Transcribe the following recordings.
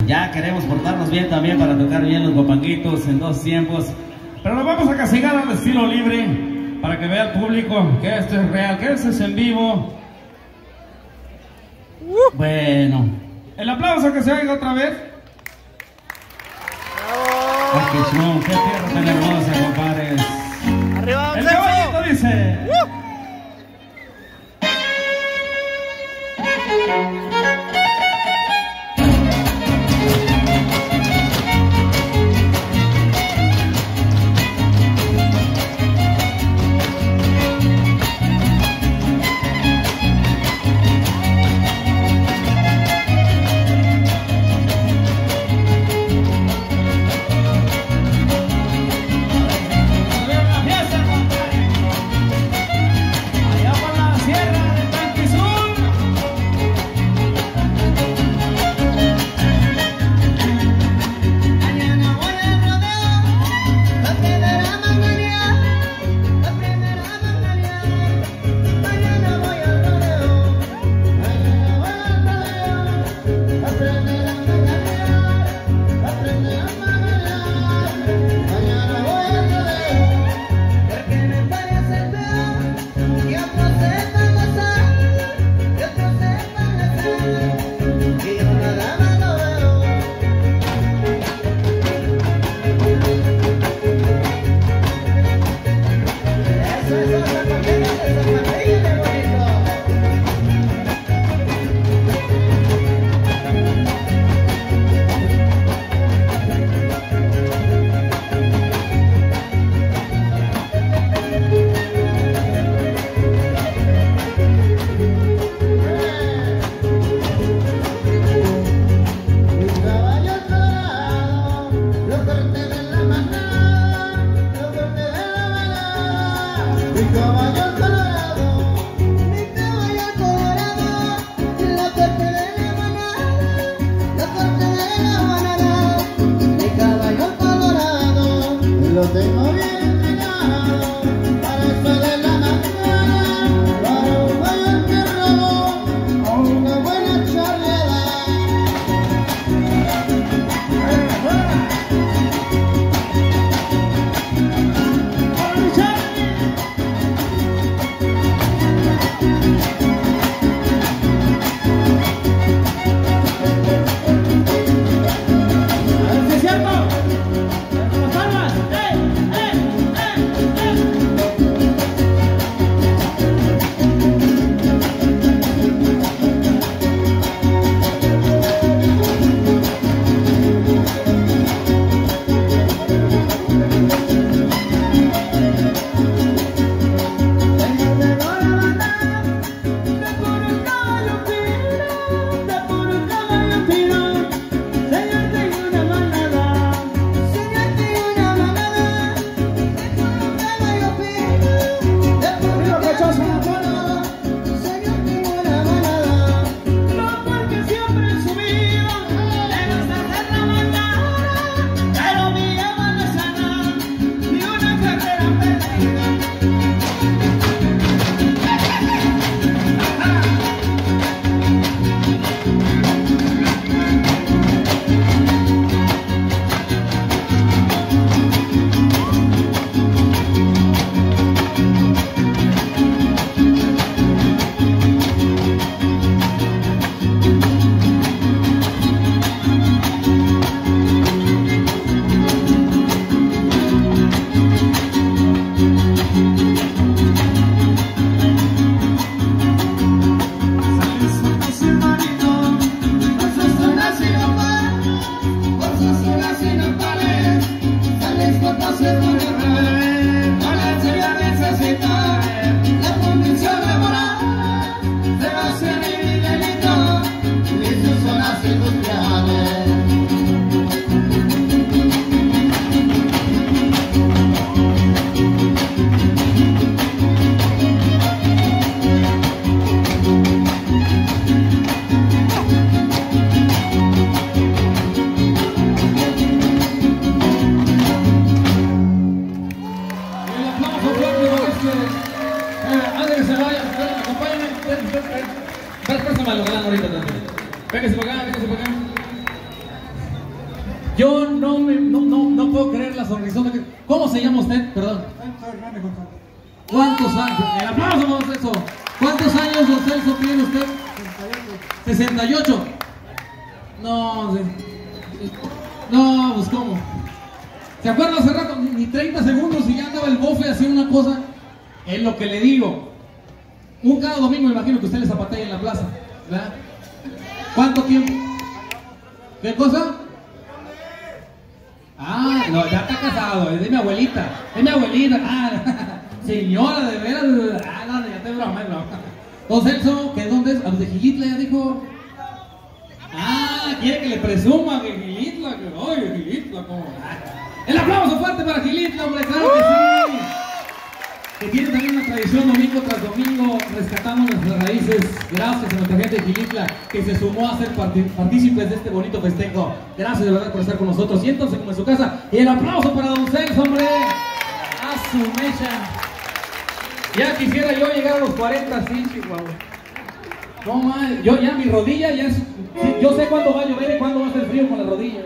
ya queremos portarnos bien también para tocar bien los guapanguitos en 2 tiempos. Pero lo vamos a castigar al estilo libre, para que vea el público que esto es real, que esto es en vivo. Bueno, el aplauso que se oiga otra vez. ¡Qué chum! ¡Qué tierra tan hermosa, compadres! ¡Arriba, el caballito dice... Yo no puedo creer la sonrisota que... ¿Cómo se llama usted? Perdón. ¿Cuántos años? El aplauso, don Celso. ¿Cuántos años, don Celso, tiene usted? 68. No, pues ¿cómo? ¿Se acuerda hace rato? Ni 30 segundos y ya andaba el bofe haciendo una cosa. Es lo que le digo. Cada domingo me imagino que usted le zapatea en la plaza, ¿verdad? ¿Cuánto tiempo? ¿Qué cosa? Ah, no, ya está casado, es de mi abuelita. Es mi abuelita. Ah, señora, de veras. Ah, no, ya te broma, no. Don Celso, ¿que dónde es? De Gilitla, ya dijo. Ah, quiere que le presuma que Gilitla, que oye, Gilitla, ¿cómo? El aplauso fuerte para Gilitla, hombre, claro que sí. Que tiene también una tradición domingo tras domingo, rescatamos nuestras raíces, gracias a nuestra gente de Gilitla que se sumó a ser partícipes de este bonito festejo. Gracias de verdad por estar con nosotros, siéntanse como en su casa. Y el aplauso para don Celso, hombre, a su mecha. Ya quisiera yo llegar a los 40, sí, Chihuahua. No mal, yo ya mi rodilla ya es, yo sé cuándo va a llover y cuándo va a hacer frío con la rodilla.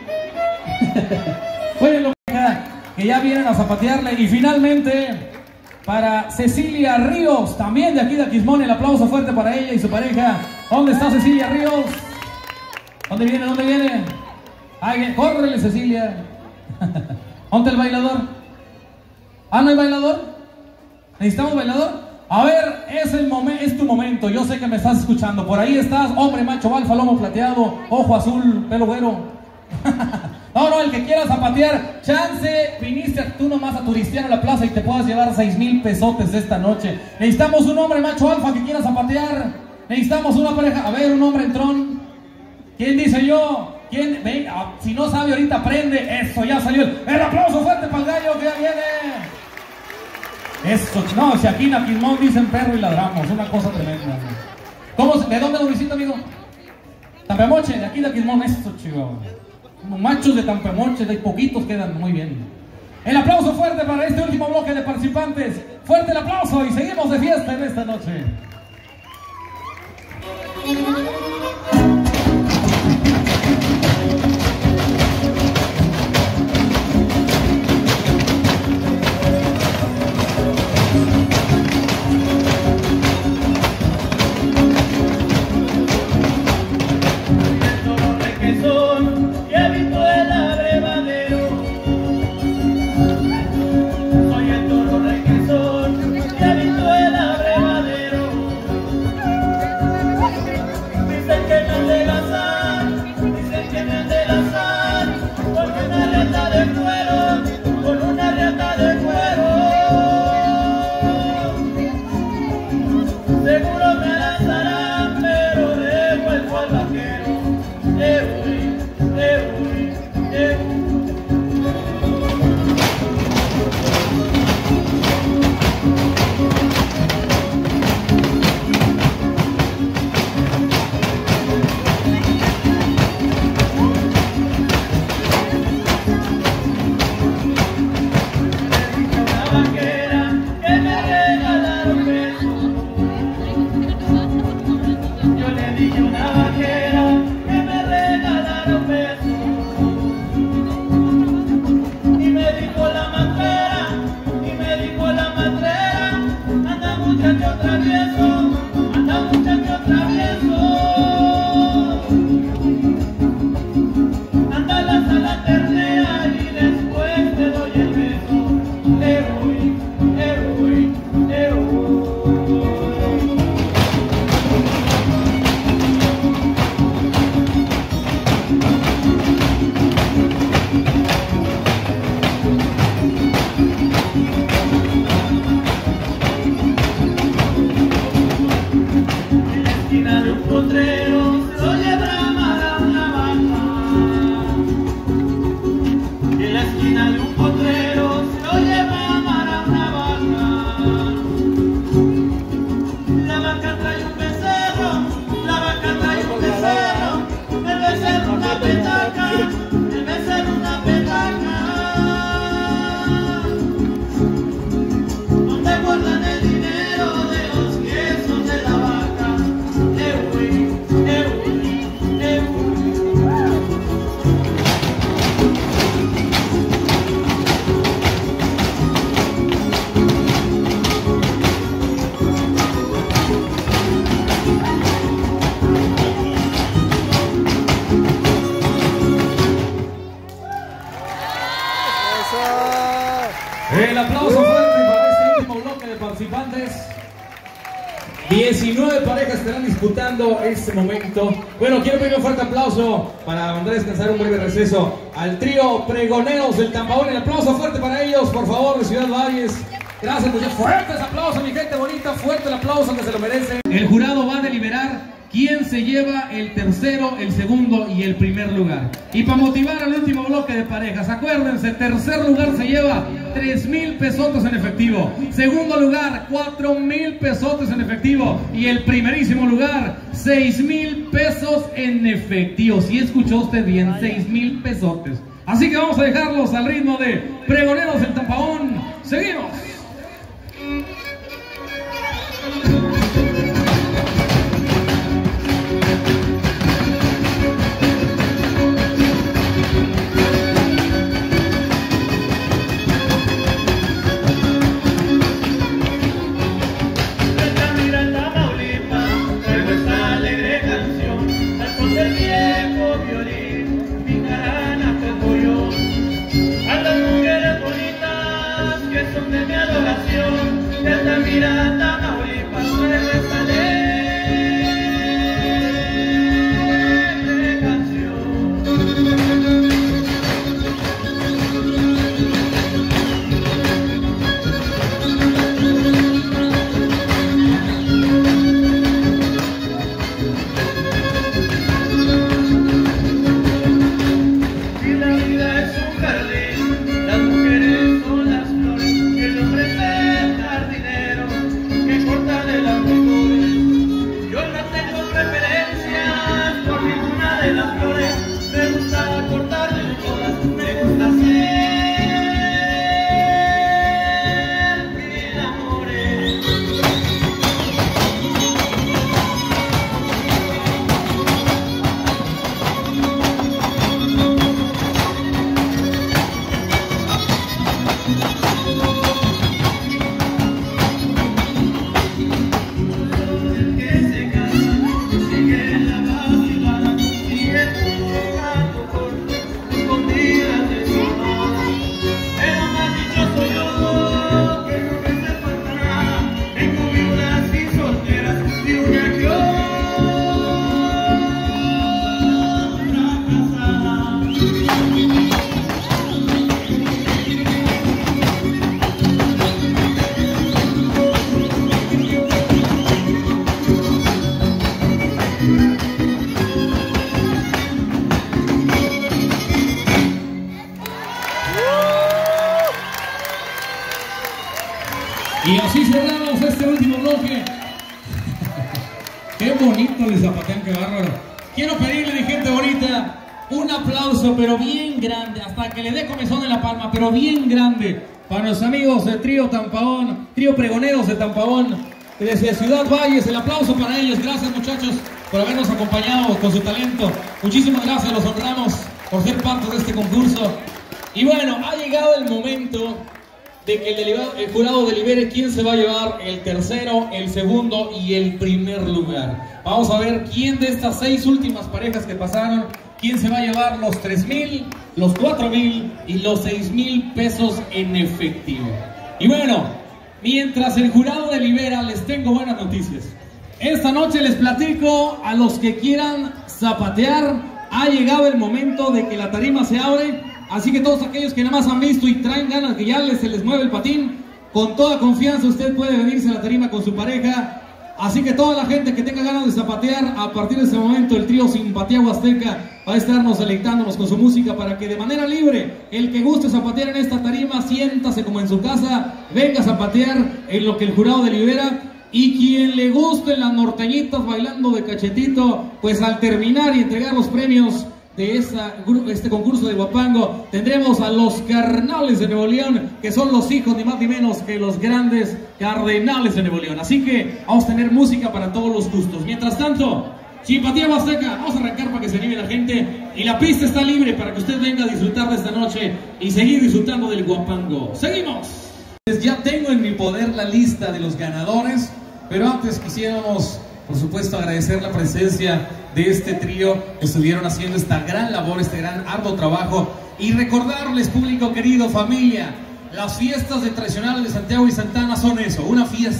Bueno, que ya vienen a zapatearle. Y finalmente para Cecilia Ríos, también de aquí de Aquismón, el aplauso fuerte para ella y su pareja. ¿Dónde está Cecilia Ríos? ¿Dónde viene? ¿Dónde viene? Ay, córrele, Cecilia. ¿Dónde el bailador? ¿Ah, no hay bailador? ¿Necesitamos bailador? A ver, es tu momento. Yo sé que me estás escuchando. Por ahí estás, hombre macho alfa, lomo plateado, ojo azul, pelo güero. No, el que quiera zapatear, chance, viniste tú nomás a turistear a la plaza y te puedas llevar 6,000 pesotes esta noche. Necesitamos un hombre macho alfa que quiera zapatear. Necesitamos una pareja, a ver, un hombre entrón. ¿Quién dice yo? ¿Quién? Venga, si no sabe ahorita aprende. Eso, ya salió. El aplauso fuerte para el gallo que ya viene. Eso, no, si aquí en Aquismón dicen perro y ladramos, una cosa tremenda. ¿De dónde lo visita, amigo? Tampemoche, de aquí de Aquismón, eso, chico. Como machos de Tampemoche, de poquitos quedan muy bien. El aplauso fuerte para este último bloque de participantes. Fuerte el aplauso y seguimos de fiesta en esta noche. Que no 19 parejas estarán disputando este momento. Bueno, quiero pedir un fuerte aplauso para mandar a descansar un breve receso al trío Pregoneros del Tampaón. El aplauso fuerte para ellos, por favor, de Ciudad Valles. Gracias, muchachos. Fuertes aplausos, mi gente bonita. Fuerte el aplauso que se lo merecen. El jurado va a deliberar quién se lleva el tercero, el segundo y el primer lugar. Y para motivar al último bloque de parejas, acuérdense, tercer lugar se lleva 3,000 pesotes en efectivo. Segundo lugar, 4,000 pesotes en efectivo. Y el primerísimo lugar, 6,000 pesos en efectivo. Si escuchó usted bien, 6,000 pesotes. Así que vamos a dejarlos al ritmo de Pregoneros del Tampaón. Seguimos. Y así cerramos este último bloque. Qué bonito les zapatean, qué bárbaro. Quiero pedirle, mi gente bonita, un aplauso, pero bien grande, hasta que le dé comezón en la palma, pero bien grande, para nuestros amigos de Trío Tampaón, Trío Pregoneros de Tampaón, desde Ciudad Valles. El aplauso para ellos. Gracias, muchachos, por habernos acompañado con su talento. Muchísimas gracias, los honramos por ser parte de este concurso. Y bueno, ha llegado el momento de que el jurado delibere quién se va a llevar el tercero, el segundo y el primer lugar. Vamos a ver quién de estas 6 últimas parejas que pasaron, quién se va a llevar los 3,000, los 4,000 y los 6,000 pesos en efectivo. Y bueno, mientras el jurado delibera, les tengo buenas noticias. Esta noche les platico a los que quieran zapatear. Ha llegado el momento de que la tarima se abre. Así que todos aquellos que nada más han visto y traen ganas que ya se les mueve el patín, con toda confianza usted puede venirse a la tarima con su pareja. Así que toda la gente que tenga ganas de zapatear, a partir de ese momento el trío Simpatía Huasteca va a estarnos deleitándonos con su música para que de manera libre, el que guste zapatear en esta tarima, siéntase como en su casa, venga a zapatear en lo que el jurado delibera. Y quien le guste las norteñitas bailando de cachetito, pues al terminar y entregar los premios de este concurso de Huapango, tendremos a los Cardenales de Nuevo León, que son los hijos ni más ni menos que los grandes Cardenales de Nuevo León. Así que vamos a tener música para todos los gustos. Mientras tanto, Simpatía Huasteca, vamos a arrancar para que se anime la gente, y la pista está libre para que usted venga a disfrutar de esta noche y seguir disfrutando del Huapango. ¡Seguimos! Ya tengo en mi poder la lista de los ganadores, pero antes quisiéramos, por supuesto, agradecer la presencia de este trío que estuvieron haciendo esta gran labor, este gran arduo trabajo, y recordarles, público querido, familia, las fiestas de tradicionales de Santiago y Santa Ana son eso, una fiesta.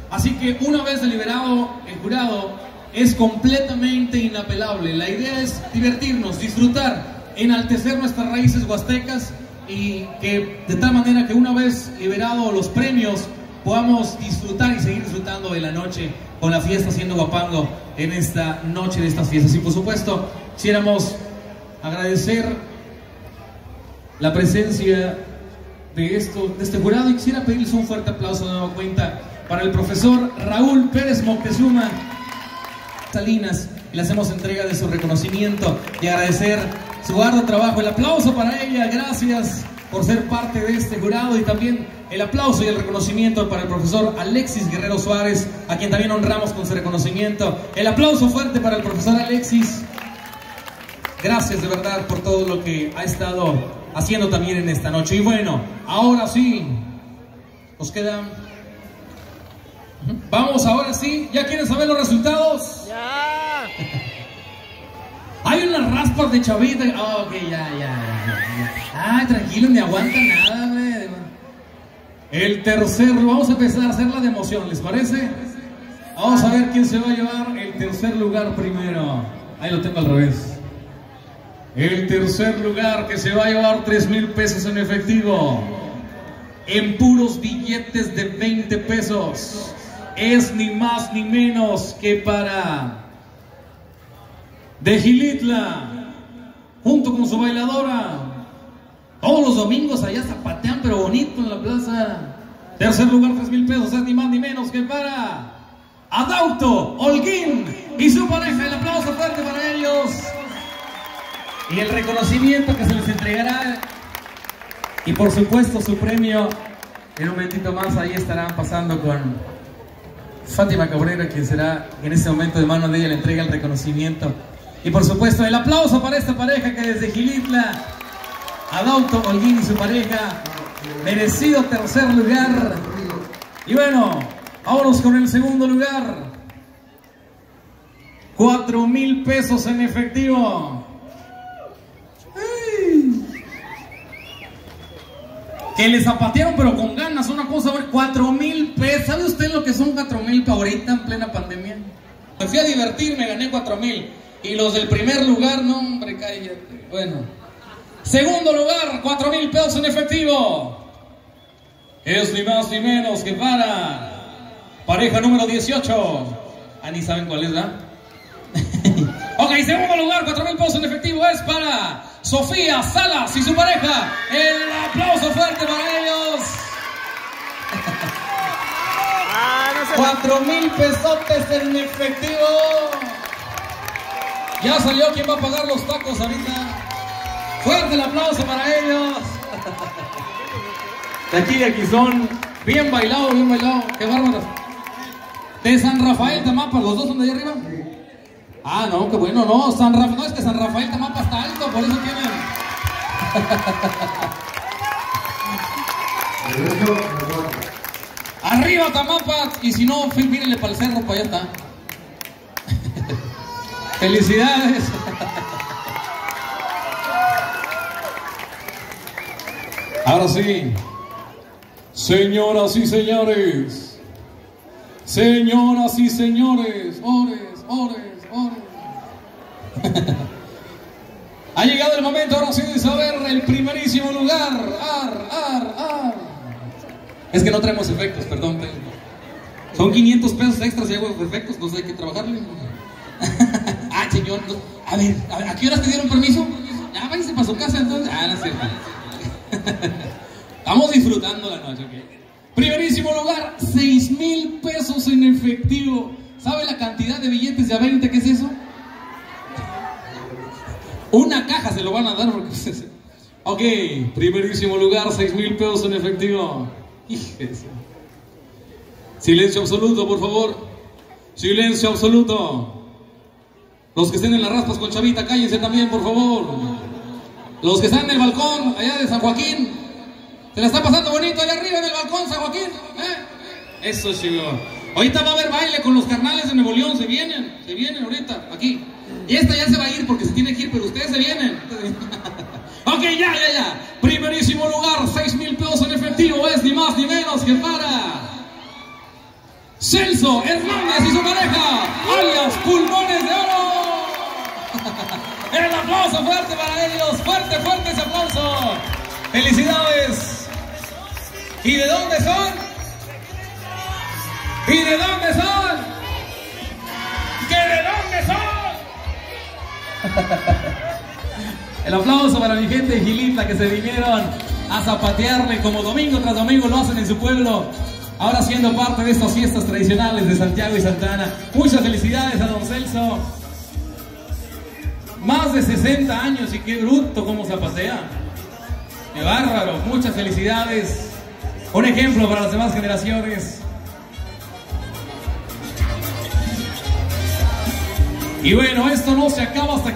Así que una vez deliberado el jurado, es completamente inapelable. La idea es divertirnos, disfrutar, enaltecer nuestras raíces huastecas y que de tal manera que una vez liberados los premios podamos disfrutar y seguir disfrutando de la noche con la fiesta Haciendo Guapango en esta noche de estas fiestas. Y por supuesto, quisiéramos agradecer la presencia de este jurado y quisiera pedirles un fuerte aplauso de nueva cuenta para el profesor Raúl Pérez Moctezuma Salinas, y le hacemos entrega de su reconocimiento y agradecer su arduo trabajo. El aplauso para ella, gracias por ser parte de este jurado, y también el aplauso y el reconocimiento para el profesor Alexis Guerrero Suárez, a quien también honramos con su reconocimiento. El aplauso fuerte para el profesor Alexis. Gracias de verdad por todo lo que ha estado haciendo también en esta noche. Y bueno, ahora sí, nos quedan... Vamos, ahora sí, ¿ya quieren saber los resultados? ¡Ya! Hay unas raspas de chavita. Oh, ok, ya. Ay, tranquilo, ni aguanta nada, güey. El tercer, vamos a empezar a hacerla de emoción, ¿les parece? Vamos a ver quién se va a llevar el tercer lugar primero. Ahí lo tengo al revés. El tercer lugar, que se va a llevar 3,000 pesos en efectivo, en puros billetes de 20 pesos. Es ni más ni menos que para de Gilitla, junto con su bailadora. Todos los domingos allá zapatean, pero bonito en la plaza. Tercer lugar, 3,000 pesos, es ni más ni menos que para Adauto Holguín y su pareja. El aplauso fuerte para ellos. Y el reconocimiento que se les entregará. Y por supuesto su premio. En un momentito más ahí estarán pasando con Fátima Cabrera, quien será en este momento de mano de ella le entrega el reconocimiento. Y por supuesto el aplauso para esta pareja que desde Gilitla, Adauto Holguín y su pareja, merecido tercer lugar. Y bueno, vámonos con el segundo lugar. 4,000 pesos en efectivo. Que le zapatearon pero con ganas, una cosa, 4,000 pesos. ¿Sabe usted lo que son 4,000 ahorita en plena pandemia? Me fui a divertir, me gané 4,000. Y los del primer lugar, no hombre, cállate. Bueno, segundo lugar, 4,000 pesos en efectivo. Es ni más ni menos que para pareja número 18. Ah, ni saben cuál es, ¿verdad? Ok, segundo lugar, 4,000 pesos en efectivo es para Sofía Salas y su pareja. El aplauso fuerte para ellos. 4,000 pesotes en efectivo. Ya salió quién va a pagar los tacos ahorita. Fuerte el aplauso para ellos. De aquí son. Bien bailado, bien bailado. Qué bárbaro. De San Rafael Tamapa, los dos son de allá arriba. Ah, no, qué bueno, no, no, es que San Rafael Tamapa está alto, por eso tienen. Arriba Tamapa, y si no, mírenle para el cerro, para allá está. Felicidades. Ahora sí, señoras y señores, ores. Ha llegado el momento ahora sí de saber el primerísimo lugar. Es que no traemos efectos, perdón. Son 500 pesos extras y hago efectos, no sé, hay que trabajarle. Ah, señor, no. A ver, ¿a qué horas te dieron permiso? Ya váyanse para su casa entonces. Ah, no es cierto. Estamos disfrutando la noche, ¿ok? Primerísimo lugar, 6,000 pesos en efectivo. ¿Sabe la cantidad de billetes de a 20 que es eso? Una caja se lo van a dar porque... Ok, primerísimo lugar, 6,000 pesos en efectivo. Híjese. Silencio absoluto, por favor. Silencio absoluto. Los que estén en las raspas con Chavita, cállense también, por favor. Los que están en el balcón, allá de San Joaquín, ¿se la está pasando bonito allá arriba en el balcón, San Joaquín? Eso, chico. Ahorita va a haber baile con los carnales de Nuevo León, se vienen ahorita, aquí. Y esta ya se va a ir porque se tiene que ir, pero ustedes se vienen. Ok, ya. Primerísimo lugar, 6,000 pesos en efectivo, es ni más ni menos que para... ¡Sí! Celso Hernández y su pareja, alias Pulmones de Oro. El aplauso fuerte para ellos, fuerte, fuerte ese aplauso. Felicidades. ¿Y de dónde son? ¿Y de dónde son? ¿Que de dónde son? El aplauso para mi gente de Gilitla que se vinieron a zapatearle como domingo tras domingo lo hacen en su pueblo. Ahora siendo parte de estas fiestas tradicionales de Santiago y Santa Ana. Muchas felicidades a don Celso. Más de 60 años y qué bruto como zapatea. Qué bárbaro. Muchas felicidades. Un ejemplo para las demás generaciones. Y bueno, esto no se acaba hasta